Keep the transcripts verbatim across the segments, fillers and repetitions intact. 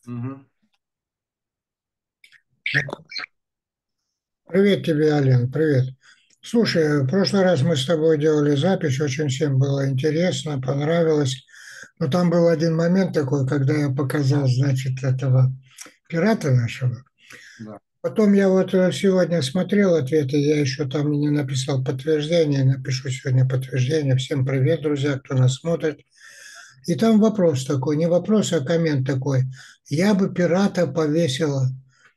Мгм. Привет тебе, Ален, привет. Слушай, в прошлый раз мы с тобой делали запись, очень всем было интересно, понравилось. Но там был один момент такой, когда я показал, значит, этого пирата нашего. Да. Потом я вот э, сегодня смотрел ответы, я еще там не написал подтверждение, напишу сегодня подтверждение. Всем привет, друзья, кто нас смотрит. И там вопрос такой, не вопрос, а коммент такой. Я бы пирата повесила.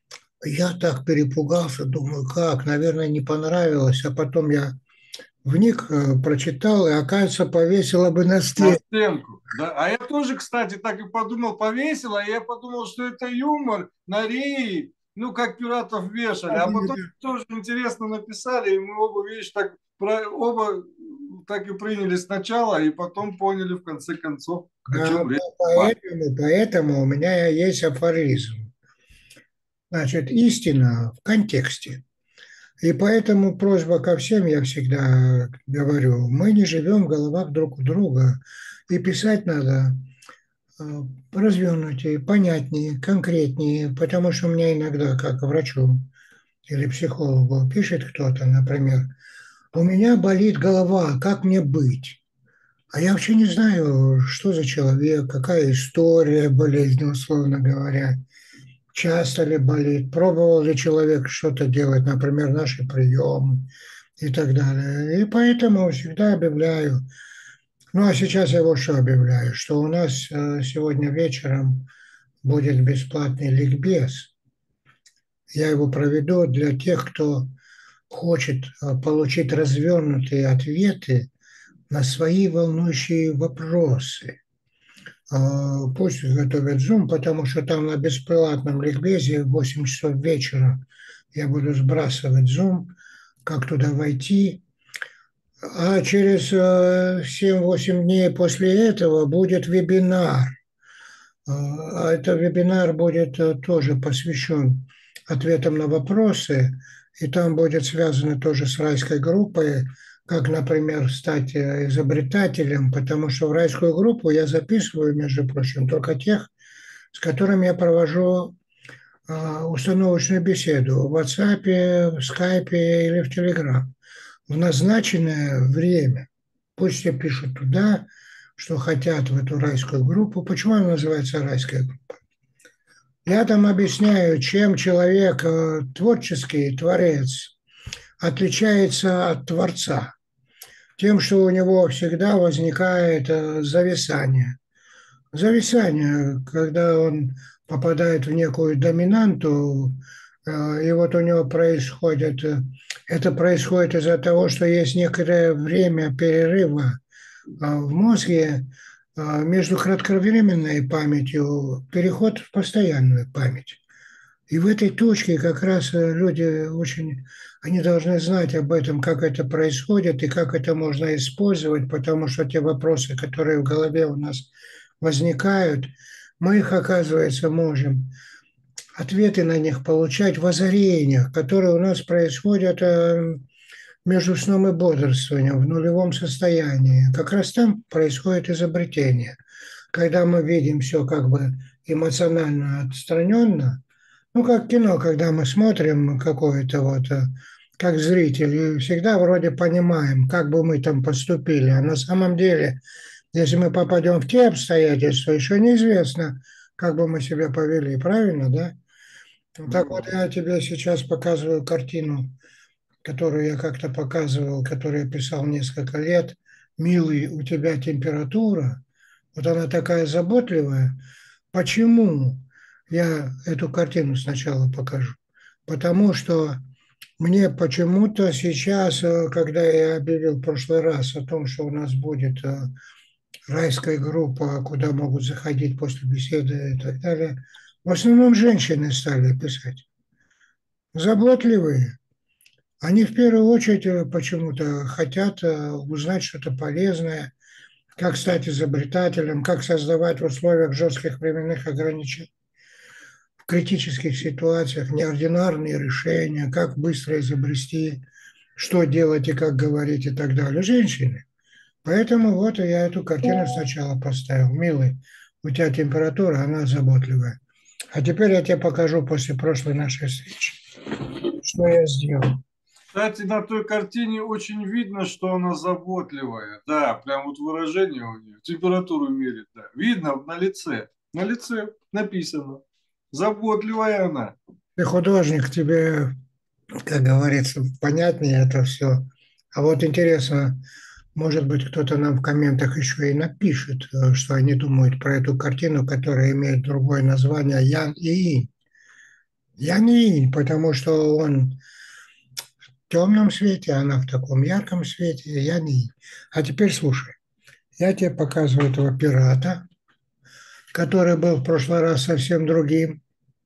Я так перепугался, думаю, как, наверное, не понравилось. А потом я вник, э, прочитал, и, оказывается, повесила бы на На стену. стенку. Да. А я тоже, кстати, так и подумал, повесил, а я подумал, что это юмор на рее, ну, как пиратов вешали. А потом тоже интересно написали, и мы оба, видишь, так, про, оба так и приняли сначала, и потом поняли в конце концов, о Да, чем да, речь. поэтому, поэтому у меня есть афоризм. Значит, истина в контексте. И поэтому просьба ко всем, я всегда говорю, мы не живем в головах друг у друга. И писать надо э, развернутее, понятнее, конкретнее, потому что у меня иногда, как врачу или психологу, пишет кто-то, например, у меня болит голова, как мне быть? А я вообще не знаю, что за человек, какая история болезни, условно говоря, часто ли болит, пробовал ли человек что-то делать, например, наши приемы и так далее. И поэтому всегда объявляю. Ну, а сейчас я вот что объявляю, что у нас э, сегодня вечером будет бесплатный ликбез. Я его проведу для тех, кто хочет э, получить развернутые ответы на свои волнующие вопросы. А, Пусть готовят Zoom, потому что там на бесплатном ликбезе в восемь часов вечера я буду сбрасывать Zoom, как туда войти. А через э, семь-восемь дней после этого будет вебинар. А этот вебинар будет э, тоже посвящен ответам на вопросы, и там будет связано тоже с райской группой, как, например, стать э, изобретателем, потому что в райскую группу я записываю, между прочим, только тех, с которыми я провожу а, установочную беседу в WhatsApp, в Skype или в Telegram в назначенное время. Пусть все пишут туда, что хотят в эту райскую группу. Почему она называется райская группа? Я там объясняю, чем человек э, творческий, творец, отличается от творца. Тем, что у него всегда возникает э, зависание. Зависание, когда он попадает в некую доминанту, э, и вот у него происходит, э, это происходит из-за того, что есть некоторое время перерыва э, в мозге э, между кратковременной памятью, переход в постоянную память. И в этой точке как раз э, люди очень, они должны знать об этом, как это происходит и как это можно использовать, потому что те вопросы, которые в голове у нас возникают, мы их, оказывается, можем ответы на них получать в озарениях, которые у нас происходят э, между сном и бодрствованием, в нулевом состоянии. Как раз там происходит изобретение. Когда мы видим все как бы эмоционально отстраненно, ну, как кино, когда мы смотрим какое-то вот, э, как зрители, всегда вроде понимаем, как бы мы там поступили. А на самом деле, если мы попадем в те обстоятельства, еще неизвестно, как бы мы себя повели. Правильно, да? Ну, так вот, Мгм. я тебе сейчас показываю картину, которую я как-то показывал, которую я писал несколько лет. «Милый, у тебя температура». Вот она такая заботливая. Почему я эту картину сначала покажу? Потому что мне почему-то сейчас, э, когда я объявил в прошлый раз о том, что у нас будет э, райская группа, куда могут заходить после беседы и так далее, в основном женщины стали писать. Заботливые. Они в первую очередь э, почему-то хотят э, узнать что-то полезное, как стать изобретателем, как создавать в условиях жестких временных ограничений в критических ситуациях неординарные решения, как быстро изобрести, что делать и как говорить и так далее. Женщины. Поэтому вот я эту картину сначала поставил. Милый, у тебя температура, она заботливая. А теперь я тебе покажу после прошлой нашей встречи, что я сделал. Кстати, на той картине очень видно, что она заботливая. Да, прям вот выражение у нее, температуру мерит, да. Видно на лице, на лице написано. Заботливая она. Ты художник, тебе, как говорится, понятнее это все. А вот интересно, может быть, кто-то нам в комментах еще и напишет, э, что они думают про эту картину, которая имеет другое название Ян и Инь. Ян и Инь, потому что он в темном свете, она в таком ярком свете, Ян и Инь. А теперь слушай, я тебе показываю этого пирата, который был в прошлый раз совсем другим,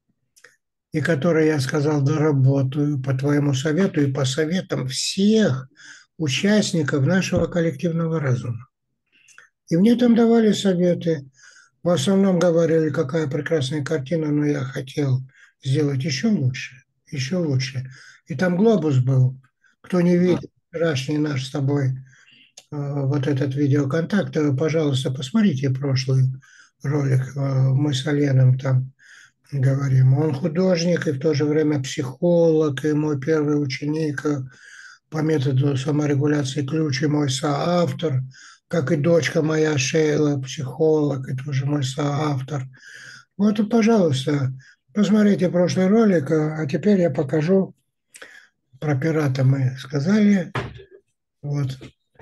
и который, я сказал, доработаю по твоему совету и по советам всех участников нашего коллективного разума. И мне там давали советы. В основном говорили, какая прекрасная картина, но я хотел сделать еще лучше, еще лучше. И там глобус был. Кто не Да. видел вчерашний наш с тобой э, вот этот видеоконтакт, э, пожалуйста, посмотрите прошлый ролик. Э, мы с Оленом там говорим. Он художник и в то же время психолог, и мой первый ученик э, по методу саморегуляции ключ, и мой соавтор, как и дочка моя Шейла, психолог, и тоже мой соавтор. Вот, и, пожалуйста, посмотрите прошлый ролик, а а теперь я покажу про пирата мы сказали. Вот,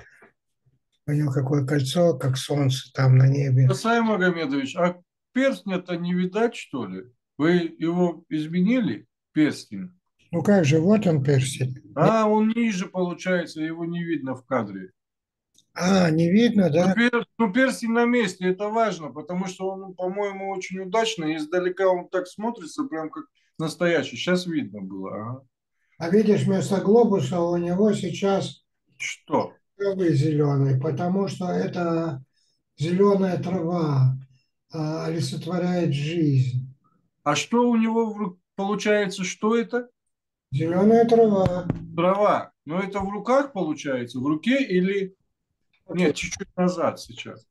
у него какое кольцо, как солнце там на небе. Сай Магомедович, а перстня-то не видать, что ли? Вы его изменили, перстень? Ну как же, вот он перстень. А, он ниже, получается, его не видно в кадре. А, не видно, Ну, да? пер- ну, перстень на месте, это важно, потому что он, по-моему, очень удачный. Издалека он так смотрится, прям как настоящий. Сейчас видно было. Ага. А видишь, вместо глобуса у него сейчас Что? травы зеленый, потому что это зеленая трава а, олицетворяет жизнь. А что у него в ру- получается, что это? Зеленая трава. Трава. Но это в руках получается? В руке или... Нет, чуть-чуть назад сейчас.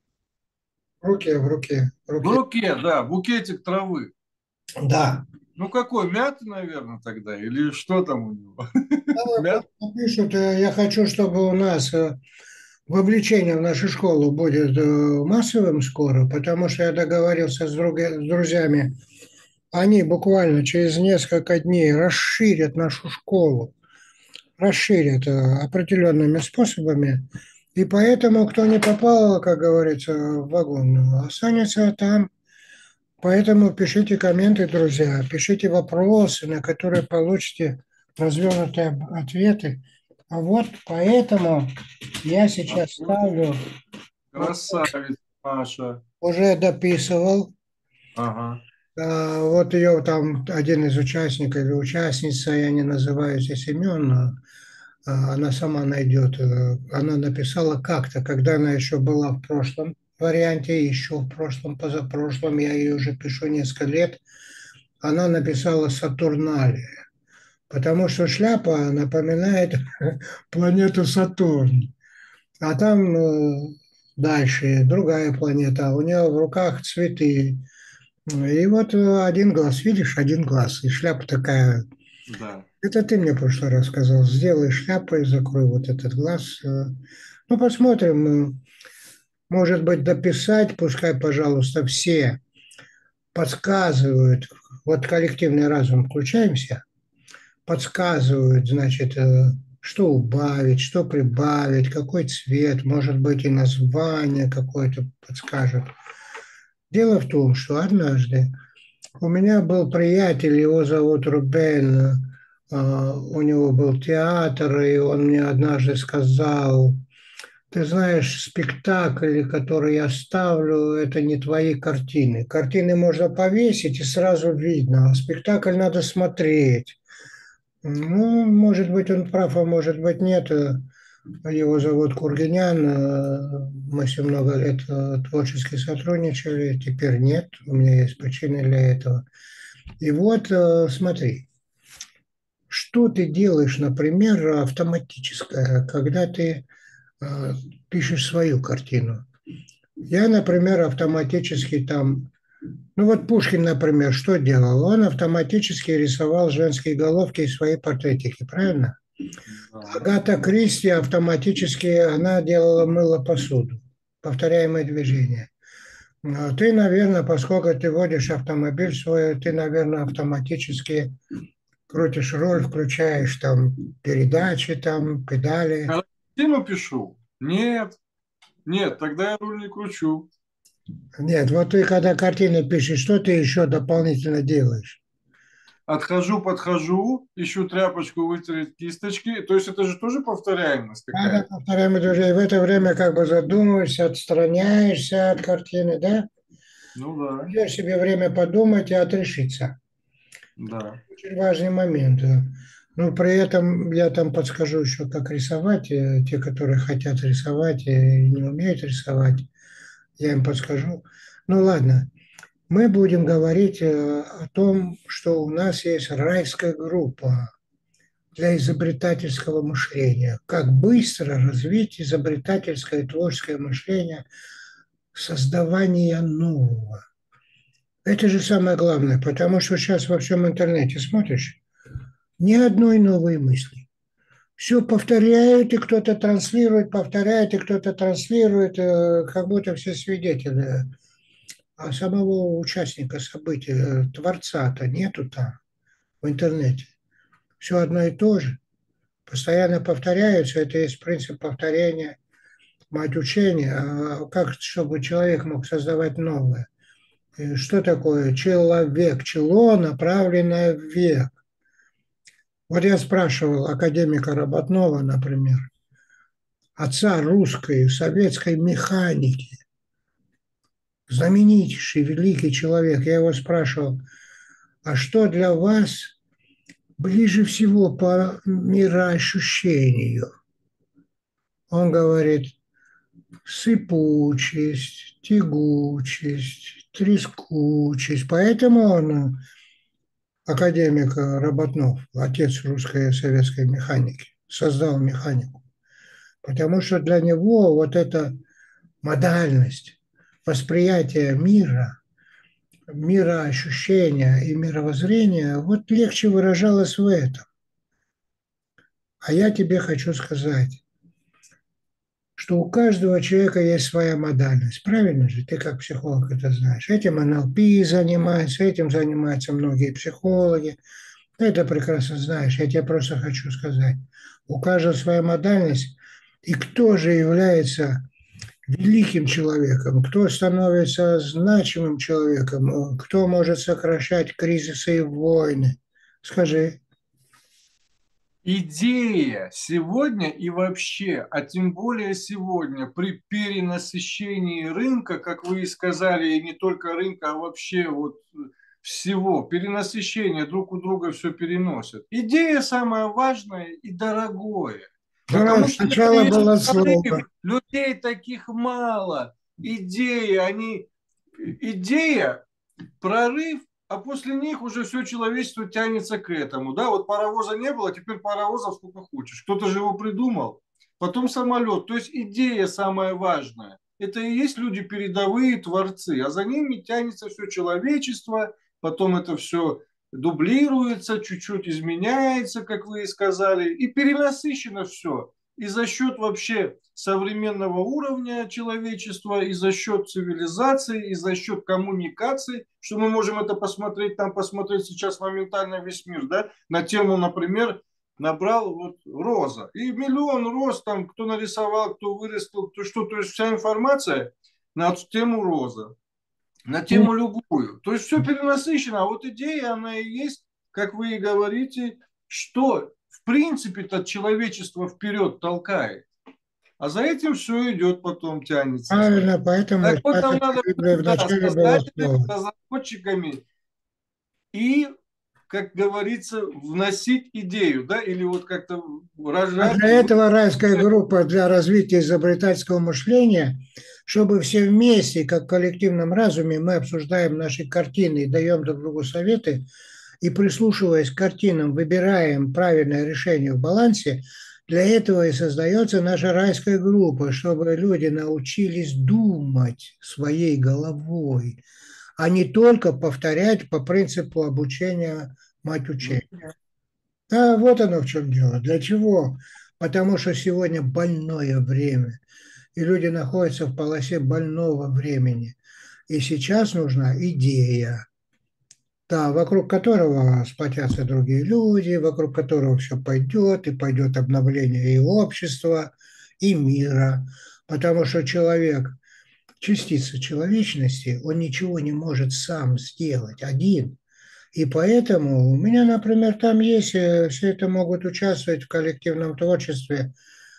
В руке, в руке, в В руке. руке, да, букетик травы. Да. Ну какой, мятый, наверное, тогда? Или что там у него? Там Мят? пишут, э, я хочу, чтобы у нас э, вовлечение в нашу школу будет э, массовым скоро, потому что я договорился с, друг- с друзьями. Они буквально через несколько дней расширят нашу школу, расширят э, определенными способами. И поэтому, кто не попал, как говорится, в вагон, останется там. Поэтому пишите комменты, друзья, пишите вопросы, на которые получите развернутые об- ответы. А вот поэтому я сейчас ставлю, вот Красавица Маша. уже дописывал, Ага. а, вот ее там один из участников или участница, я не называю здесь имен, но а, она сама найдет. э, Она написала как-то, когда она еще была в прошлом варианте, еще в прошлом, позапрошлом, я ее уже пишу несколько лет, она написала Сатурналия, потому что шляпа напоминает планету Сатурн. А там э, дальше другая планета, а у нее в руках цветы. И вот э, один глаз, видишь, один глаз, и шляпа такая. Да. Это ты мне в прошлый раз сказал, сделай шляпу и закрой вот этот глаз. Э. Ну, посмотрим, э, может быть, дописать, пускай, пожалуйста, все подсказывают, вот коллективный разум включаемся, подсказывают, значит, э, что убавить, что прибавить, какой цвет, может быть, и название какое-то подскажут. Дело в том, что однажды у меня был приятель, его зовут Рубен, э, у него был театр, и он мне однажды сказал, ты знаешь, спектакль, который я ставлю, это не твои картины. Картины можно повесить, и сразу видно, а спектакль надо смотреть. Ну, может быть, он прав, а может быть, нет. Э, Его зовут Кургинян. э, Мы с ним много лет э, творчески сотрудничали. Теперь нет. У меня есть причины для этого. И вот, э, смотри, что ты делаешь, например, автоматическое, когда ты э, пишешь свою картину. Я, например, автоматически там Ну вот Пушкин, например, что делал? Он автоматически рисовал женские головки и свои портретики, правильно? Да. Агата Кристи автоматически, она делала мыло посуду. Повторяемые движения. А ты, наверное, поскольку ты водишь автомобиль свой, ты, наверное, автоматически крутишь руль, включаешь там передачи, там педали. Когда картину пишу? Нет. Нет, тогда я руль не кручу. Нет, вот ты когда картины пишешь, что ты еще дополнительно делаешь? Отхожу, подхожу, ищу тряпочку вытереть кисточки. То есть это же тоже повторяемость Надо какая-то. повторяемые движения. В это время как бы задумываешься, отстраняешься от картины, да? Ну да, Даешь себе время подумать и отрешиться. да. Очень важный момент. Да. Ну, при этом я там подскажу еще, как рисовать. э, Те, которые хотят рисовать и не умеют рисовать, я им подскажу. Ну, ладно. Мы будем говорить э, о том, что у нас есть райская группа для изобретательского мышления. Как быстро развить изобретательское и творческое мышление, создавание нового. Это же самое главное, потому что сейчас во всем интернете смотришь, ни одной новой мысли. Все повторяют, и кто-то транслирует, повторяет, и кто-то транслирует, э, как будто все свидетели. А самого участника события, э, творца-то нету там, в интернете. Все одно и то же. Постоянно повторяются, это есть принцип повторения, мать учения. А как, чтобы человек мог создавать новое? И что такое человек? Чело, направленное вверх. Вот я спрашивал академика Работнова, например, отца русской советской механики, знаменитейший, великий человек. Я его спрашивал, а что для вас ближе всего по мироощущению? Он говорит, сыпучесть, тягучесть, трескучесть. Поэтому он, академик Работнов, отец русской советской механики, создал механику. Потому что для него вот эта модальность, восприятие мира, мироощущения и мировоззрения, вот легче выражалось в этом. А я тебе хочу сказать, что у каждого человека есть своя модальность. Правильно же? Ты как психолог это знаешь. Этим эн эл пи занимается, этим занимаются многие психологи. Ты это прекрасно знаешь. Я тебе просто хочу сказать. У каждого своя модальность. И кто же является великим человеком, кто становится значимым человеком, кто может сокращать кризисы и войны? Скажи. Идея сегодня и вообще, а тем более сегодня, при перенасыщении рынка, как вы и сказали, и не только рынка, а вообще вот всего, перенасыщение друг у друга все переносят. Идея самое важное и дорогое. Ну, Потому что когда сначала есть было прорыв, слово. людей таких мало. Идеи, они... Идея прорыв, а после них уже все человечество тянется к этому. Да, вот паровоза не было, теперь паровозов сколько хочешь. Кто-то же его придумал. Потом самолет. То есть идея самая важная. Это и есть люди передовые, творцы. А за ними тянется все человечество. Потом это все дублируется, чуть-чуть изменяется, как вы и сказали. И перенасыщено все. И за счет вообще современного уровня человечества, и за счет цивилизации, и за счет коммуникаций, что мы можем это посмотреть, там посмотреть сейчас моментально весь мир, да, на тему, например, набрал вот роза. И миллион роз там, кто нарисовал, кто вырастил, кто что, то есть вся информация на тему роза, на Ну, тему любую. То есть все перенасыщено, а вот идея, она и есть, как вы и говорите, что в принципе-то человечество вперед толкает. А за этим все идет, потом тянется. правильно, поэтому Так вот, нам спасибо, надо Библия в да, начале было создателями, слово. разработчиками и, как говорится, вносить идею, да, или вот как-то А рожать. для этого райская группа для развития изобретательского мышления, чтобы все вместе, как в коллективном разуме, мы обсуждаем наши картины и даем друг другу советы, и прислушиваясь к картинам, выбираем правильное решение в балансе, для этого и создается наша райская группа, чтобы люди научились думать своей головой, а не только повторять по принципу обучения мать учения. А вот оно в чем дело. Для чего? Потому что сегодня больное время, и люди находятся в полосе больного времени. И сейчас нужна идея, да, вокруг которого сплотятся другие люди, вокруг которого все пойдет, и пойдет обновление и общества, и мира. Потому что человек, частица человечности, он ничего не может сам сделать один. И поэтому у меня, например, там есть, э, все это могут участвовать в коллективном творчестве,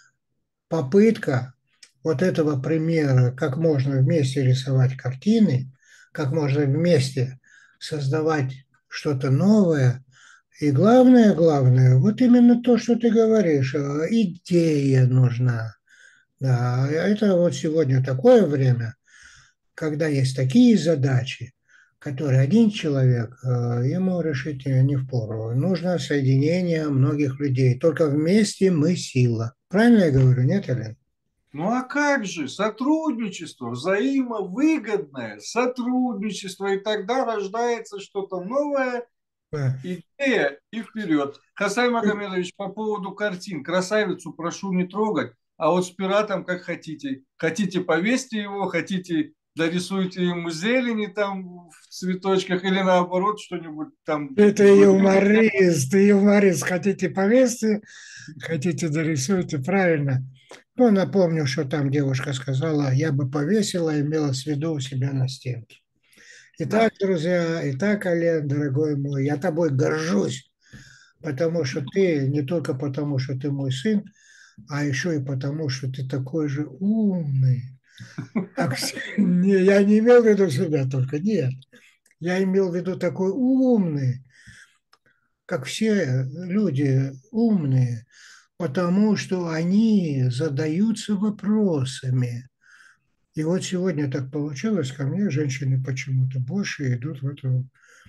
попытка вот этого примера, как можно вместе рисовать картины, как можно вместе создавать что-то новое. И главное, главное, вот именно то, что ты говоришь, э, идея нужна. Да, это вот сегодня такое время, когда есть такие задачи, которые один человек, э, ему решить не впору. Нужно соединение многих людей. Только вместе мы сила. Правильно я говорю, нет, Элен? Ну а как же? Сотрудничество, взаимовыгодное сотрудничество, и тогда рождается что-то новое, Да. идея и вперед. Хасай Магомедович, по поводу картин. Красавицу прошу не трогать, а вот с пиратом как хотите. Хотите, повесьте его, хотите, дорисуйте ему зелени там в цветочках или наоборот что-нибудь там. Это юморист, ты юморист. Хотите повесьте, хотите дорисуйте, правильно. Ну, напомню, что там девушка сказала, я бы повесила, имела в виду у себя на стенке. Да. Итак, друзья, итак, Олег, дорогой мой, я тобой горжусь, потому что ты, не только потому, что ты мой сын, а еще и потому, что ты такой же умный. Как все. Не, я не имел в виду себя только, нет. Я имел в виду такой умный, как все люди умные, потому что они задаются вопросами. И вот сегодня так получилось, ко мне женщины почему-то больше идут в эту,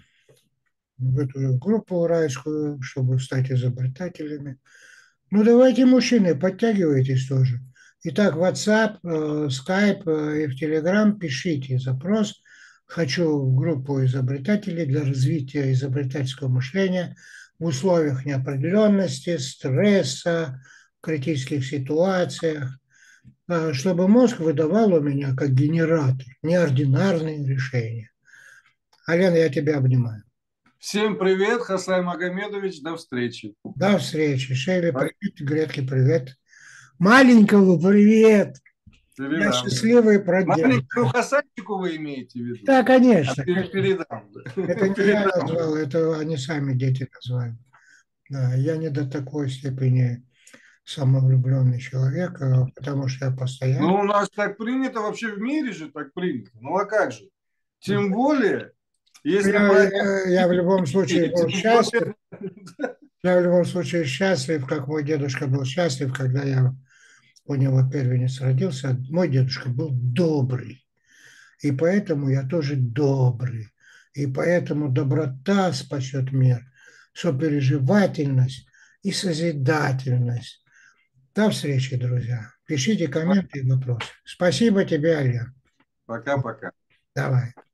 в эту группу райскую, чтобы стать изобретателями. Ну, давайте, мужчины, подтягивайтесь тоже. Итак, в WhatsApp, э, Skype э, и в Telegram пишите запрос. Хочу в группу изобретателей для развития изобретательского мышления в условиях неопределенности, стресса, критических ситуациях, э, чтобы мозг выдавал у меня как генератор неординарные решения. Алена, я тебя обнимаю. Всем привет, Хасай Магомедович, до встречи. До встречи. Шейли, привет. Гретке, привет. Маленького привет. Я Передам. счастливый продел. Маленькую Хасанчику вы имеете в виду? Да, А конечно. пере- передам. Это не я Передам. назвал, это они сами, дети, назвали. Да, я не до такой степени самовлюбленный человек, а потому что я постоянно... Ну, у нас так принято, вообще в мире же так принято. Ну, а как же? Тем более, если Я, брать... я, я в любом случае был Тем счастлив. более... Я в любом случае счастлив, как мой дедушка был счастлив, когда я у него первенец родился. Мой дедушка был добрый. И поэтому я тоже добрый. И поэтому доброта спасет мир, сопереживательность и созидательность. До встречи, друзья. Пишите комменты и вопросы. Спасибо тебе, Олег. Пока-пока. Давай.